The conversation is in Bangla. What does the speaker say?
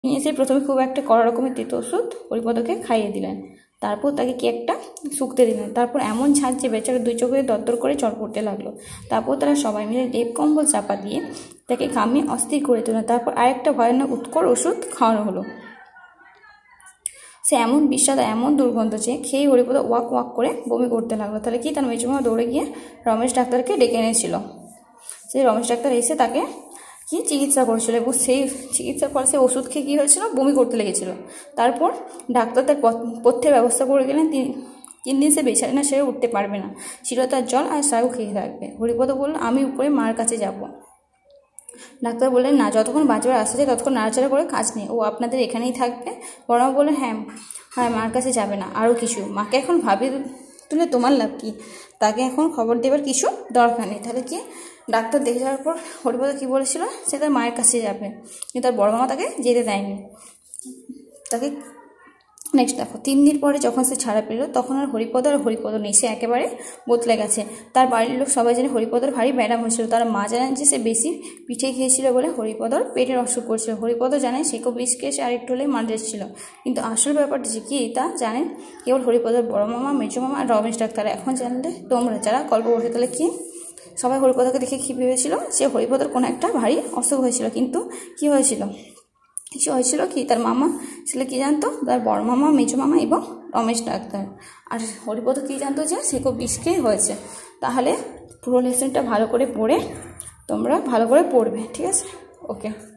নিয়ে এসে প্রথমে খুব একটা কড়া রকমের তেতো ওষুধ হরিপদকে খাইয়ে দিলেন। তারপর তাকে কি একটা শুকতে দিলেন। তারপর এমন ঝাঁজ যে বেচারা দুই চোখে দরদর করে জল পড়তে লাগলো। তারপর তারা সবাই মিলে লেপ কম্বল চাপা দিয়ে তাকে ঘামিয়ে অস্থির করে তুললেন। তারপর আরেকটা ভয়ানক উৎকট ওষুধ খাওয়ানো হলো। সে এমন বিস্বাদ এমন দুর্গন্ধ যে খেয়ে হরিপদ ওয়াক ওয়াক করে বমি করতে লাগলো। তাহলে কি তার মেজমা দৌড়ে গিয়ে রমেশ ডাক্তারকে ডেকে এনেছিল। সেই রমেশ ডাক্তার এসে তাকে কি চিকিৎসা করেছিল এবং সেই চিকিৎসার পর সে ওষুধ খেয়ে কী হয়েছিল, বমি করতে লেগেছিল। তারপর ডাক্তার তার পথ্যের ব্যবস্থা করে গেলেন। 3 দিন সে বিছানা সেরে উঠতে পারবে না, চিরতার জল আর সাগু খেয়ে থাকবে। হরিপদ বলল, আমি উপরে মার কাছে যাব। ডাক্তার বললেন, না, যতক্ষণ বাঁচবার আসা যায় ততক্ষণ নাড়াচাড়া করে কাজ নেই, ও আপনাদের এখানেই থাকবে। বড়মা বললেন, হ্যাঁ, মার কাছে যাবে না। আরও কিছু, মাকে এখন ভাবিয়ে তুলে তোমার লাভ কি, তাকে এখন খবর দেবার কিছু দরকার নেই। তাহলে কি ডাক্তার দেখে যাওয়ার পর হরিপদ কী বলেছিল, সে তার মায়ের কাছে যাবে, কিন্তু তার বড় মামা তাকে যেতে দেয়নি। তাকে নেক্সট দেখো, 3 দিন পরে যখন সে ছাড়া পেল তখন আর হরিপদ নেই, সে একেবারে বদলে গেছে। তার বাড়ির লোক সবাই জানে হরিপদর ভারী ব্যায়াম হয়েছিল। তার মা জানেন যে সে বেশি পিঠে খেয়েছিল বলে হরিপদর পেটের অসুখ করছিল। হরিপদ জানে সেকো বিষ খেয়ে সে আরেকটু হলেই মারা যাচ্ছিল। কিন্তু আসল ব্যাপারটা যে কি তা জানেন কেবল হরিপদর বড় মামা, মেজো মামা আর রমেশ ডাক্তার। এখন জানলে তোমরা যারা গল্প বসে, তাহলে কি সবাই হরিপদকে দেখে কী ভেবেছিল, সে হরিপদর কোনো একটা ভারী অসুখ হয়েছিল। কিন্তু কি হয়েছিল কি তার মামা ছেলে কি জানতো, তার বড় মামা, মেজো মামা এবং রমেশ ডাক্তার। আর হরিপদ কি জানতো যে সেকো বিষ খেয়ে হয়েছে। তাহলে পুরো লেসনটা ভালো করে পড়ে তোমরা ভালো করে পড়বে, ঠিক আছে? ওকে।